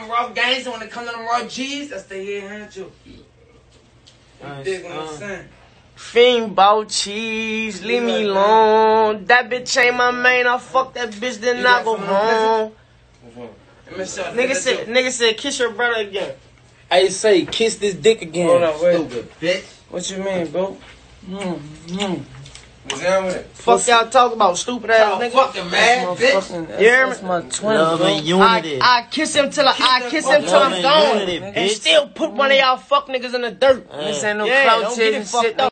Raw gangs, when it comes to them raw G's, I stay here and you. You dig what I'm saying? Fiend bout cheese, leave me alone. That bitch ain't my main. I fuck that bitch, then I go home. Nigga said, kiss your brother again. I say, kiss this dick again. Hold on, wait. Stupid bitch. What you mean, bro? What's down with it? Fuck y'all talk about, stupid ass nigga. Fucking mad, bitch. You hear me? That's my twin, Love bro. and unity. I kiss him till I'm Love and gone. unity, And bitch. still put one of y'all fuck niggas in the dirt. This ain't no Yeah, clout don't get it chasing fucked shit. up.